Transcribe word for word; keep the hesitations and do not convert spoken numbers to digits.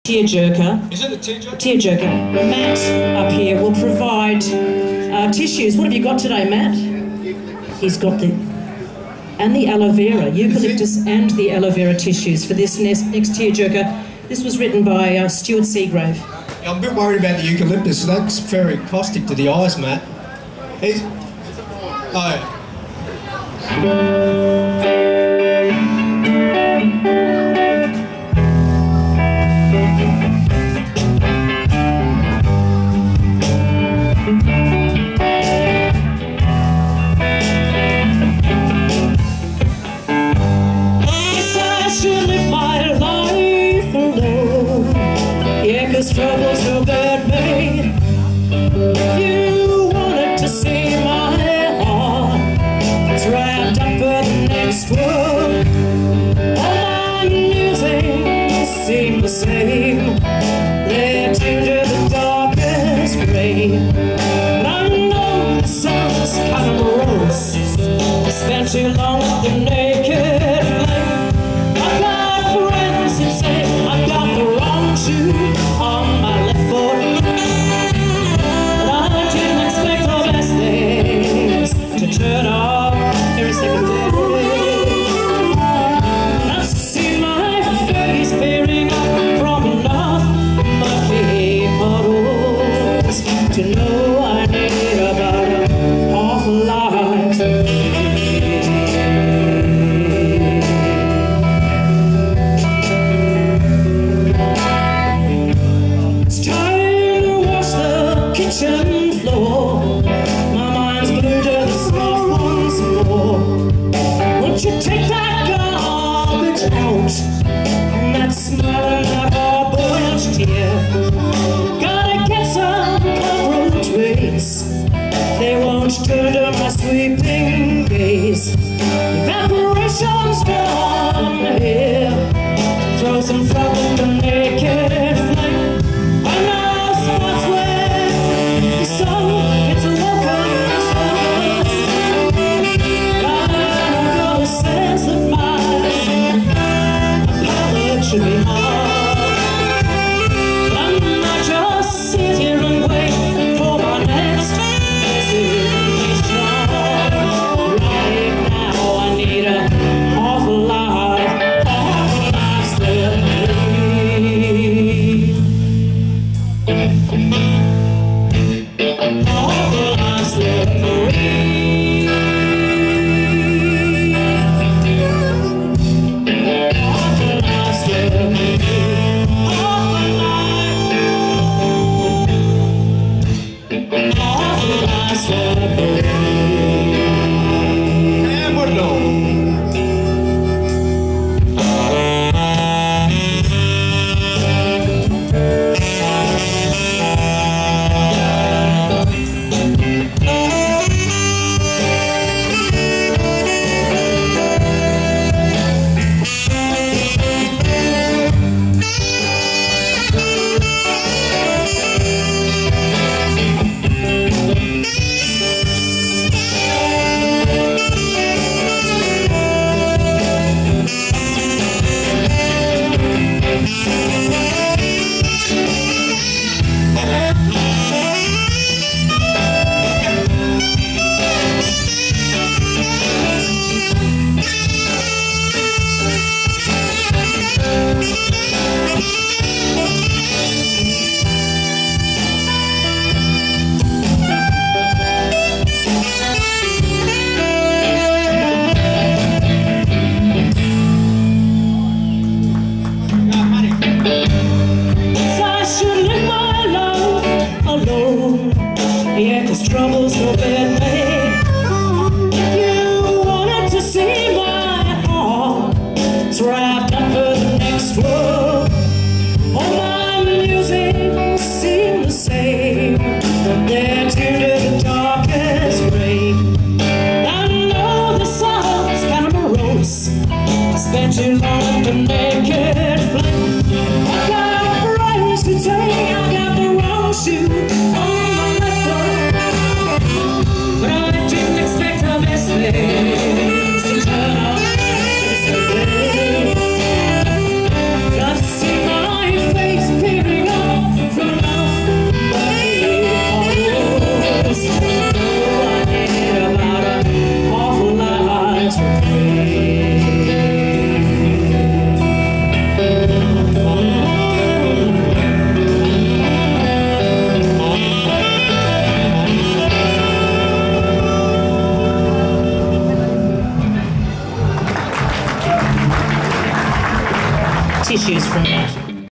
Tearjerker. Is it a tearjerker? Tearjerker. Matt up here will provide uh, tissues. What have you got today, Matt? He's got the... and the aloe vera, eucalyptus and the aloe vera tissues for this next, next tearjerker. This was written by uh, Stuart Seagrave. Yeah, I'm a bit worried about the eucalyptus. That's very caustic to the eyes, Matt. He's... Oh. Troubles so bad, babe. You wanted to see my heart. It's wrapped up for the next world. All my musings seem the same. They're tuned to the darkest rain. But I know the sun's kind of morose. Spent too long with the naked flame. I've got friends who say I've got the wrong shoe on my left foot, but I didn't expect the best things to turn up every second day. I've seen my face peering up from enough muddy puddles to know I need about a half a life to live. Kitchen floor, my mind's glued to the stuff once more. Won't you take that garbage out, and that smelling like hard-boiled tear? Gotta get some cockroach Cheers from Matt.